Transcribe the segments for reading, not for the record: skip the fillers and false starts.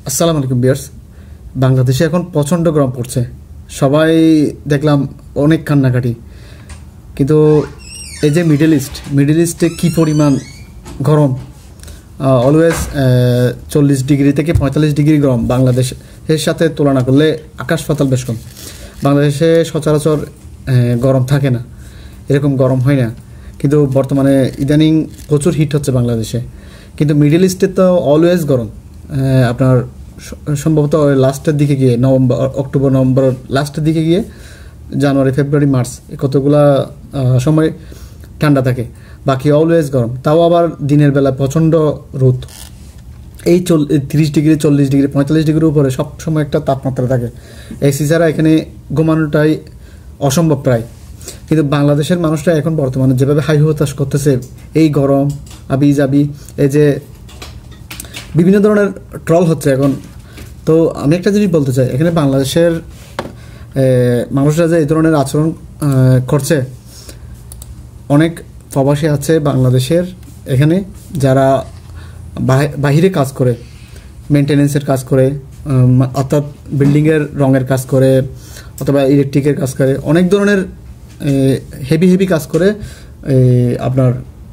আসসালামু আলাইকুম বিয়ার্স। বাংলাদেশে এখন প্রচণ্ড গরম পড়ছে, সবাই দেখলাম অনেক কান্নাকাটি। কিন্তু এই যে মিডল ইস্টে কী পরিমাণ গরম, অলওয়েজ 40 ডিগ্রি থেকে 45 ডিগ্রি গরম। বাংলাদেশের সাথে তুলনা করলে আকাশ পাতাল বেশ কম। বাংলাদেশে সচরাচর গরম থাকে না, এরকম গরম হয় না, কিন্তু বর্তমানে ইদানিং প্রচুর হিট হচ্ছে বাংলাদেশে। কিন্তু মিডল ইস্টে তো অলওয়েজ গরম। আপনার সম্ভবত লাস্টের দিকে গিয়ে অক্টোবর নভেম্বর লাস্টের দিকে গিয়ে জানুয়ারি ফেব্রুয়ারি মার্চ কতগুলা সময় ঠান্ডা থাকে, বাকি অলওয়েজ গরম। তাও আবার দিনের বেলা প্রচণ্ড রোদ, এই 30 ডিগ্রি 40 ডিগ্রি 45 ডিগ্রির উপরে সব সময় একটা তাপমাত্রা থাকে। এসি ছাড়া এখানে ঘুমানোটাই অসম্ভব প্রায়। কিন্তু বাংলাদেশের মানুষরা এখন বর্তমানে যেভাবে হাই হতাশ করতেছে, এই গরম আবি যাবি, এই যে বিভিন্ন ধরনের ট্রল হচ্ছে এখন। তো আমি একটা জিনিস বলতে চাই, এখানে বাংলাদেশের মানুষরা যে এই ধরনের আচরণ করছে, অনেক প্রবাসী আছে বাংলাদেশের এখানে যারা বাহিরে কাজ করে, মেনটেনেন্সের কাজ করে, অর্থাৎ বিল্ডিংয়ের রঙের কাজ করে অথবা ইলেকট্রিকের কাজ করে, অনেক ধরনের হেভি কাজ করে আপনার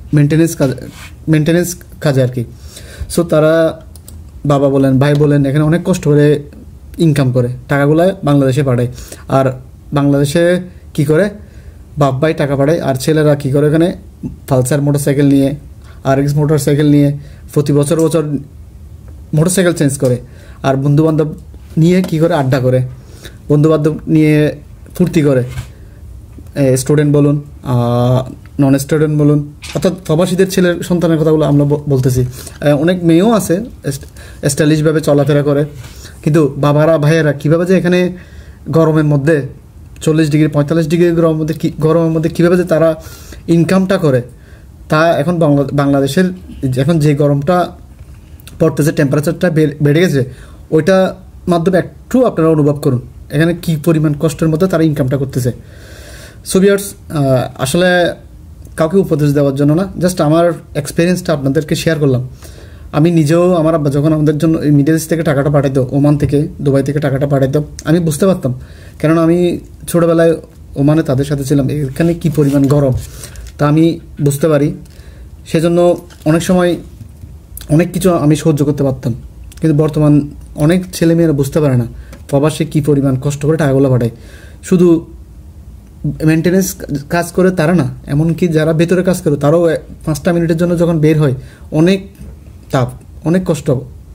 মেনটেনেন্স কাজে আর কি। সো তারা বাবা বলেন ভাই বলেন এখানে অনেক কষ্ট করে ইনকাম করে টাকাগুলো বাংলাদেশে পাঠায়। আর বাংলাদেশে কি করে, বাপ ভাই টাকা পাঠায়, আর ছেলেরা কি করে এখানে পালসার মোটরসাইকেল নিয়ে, RX মোটরসাইকেল নিয়ে প্রতি বছর মোটরসাইকেল চেঞ্জ করে। আর বন্ধুবান্ধব নিয়ে কি করে আড্ডা করে, বন্ধুবান্ধব নিয়ে ফুর্তি করে। স্টুডেন্ট বলুন, নন স্টুডেন্ট বলুন, অর্থাৎ প্রবাসীদের ছেলের সন্তানের কথাগুলো আমরা বলতেছি। অনেক মেয়েও আছে স্টাইলিশভাবে চলাফেরা করে। কিন্তু বাবারা ভাইয়েরা কীভাবে যে এখানে গরমের মধ্যে 40 ডিগ্রি 45 ডিগ্রি গরমের মধ্যে কীভাবে যে তারা ইনকামটা করে, তা এখন বাংলাদেশের এখন যে গরমটা পড়তেছে, টেম্পারেচারটা বেড়ে গেছে, ওইটা মাধ্যমে একটু আপনারা অনুভব করুন এখানে কী পরিমাণ কষ্টের মধ্যে তারা ইনকামটা করতেছে। সো ভিউয়ার্স, আসলে কাউকে উপদেশ দেওয়ার জন্য না, জাস্ট আমার এক্সপিরিয়েন্সটা আপনাদেরকে শেয়ার করলাম। আমি নিজেও, আমার আব্বা যখন আমাদের জন্য মিডল ইস্ট থেকে টাকাটা পাঠাইতো, ওমান থেকে দুবাই থেকে টাকাটা পাঠাইতো, আমি বুঝতে পারতাম, কেননা আমি ছোটোবেলায় ওমানে তাদের সাথে ছিলাম। এখানে কী পরিমাণ গরম তা আমি বুঝতে পারি। সেজন্য অনেক সময় অনেক কিছু আমি সহ্য করতে পারতাম। কিন্তু বর্তমান অনেক ছেলেমেয়েরা বুঝতে পারে না প্রবাসে কী পরিমাণ কষ্ট করে টাকাগুলো পাঠায়। শুধু মেনটেনেন্স কাজ করে তারা না, এমনকি যারা ভেতরে কাজ করে তারাও 5টা মিনিটের জন্য যখন বের হয়, অনেক তাপ, অনেক কষ্ট।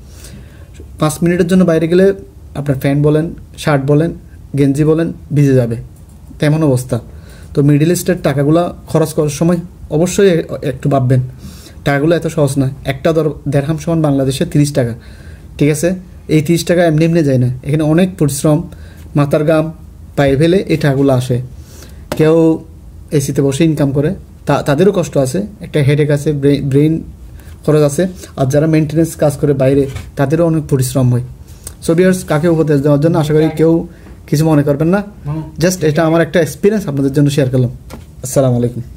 5 মিনিটের জন্য বাইরে গেলে আপনার প্যান্ট বলেন, শার্ট বলেন, গেঞ্জি বলেন ভিজে যাবে, তেমন অবস্থা। তো মিডল ইস্টের টাকাগুলো খরচ করার সময় অবশ্যই একটু ভাববেন, টাকাগুলো এত সহজ না। একটা দেড়হাম সমান বাংলাদেশে 30 টাকা, ঠিক আছে? এই 30 টাকা এমনি এমনি যায় না, এখানে অনেক পরিশ্রম, মাথার ঘাম পায়ে ফেলে এই টাকাগুলো আসে। কেউ এসিতে বসে ইনকাম করে, তাদেরও কষ্ট আছে, একটা হেডেক আছে, ব্রেইন খরচ আছে। আর যারা মেনটেনেন্স কাজ করে বাইরে, তাদেরও অনেক পরিশ্রম হয়। সো ভিউয়ার্স, কাকে উপদেশ দেওয়ার জন্য আশা করি কেউ কিছু মনে করবেন না, জাস্ট এটা আমার একটা এক্সপিরিয়েন্স আপনাদের জন্য শেয়ার করলাম। আসসালামু আলাইকুম।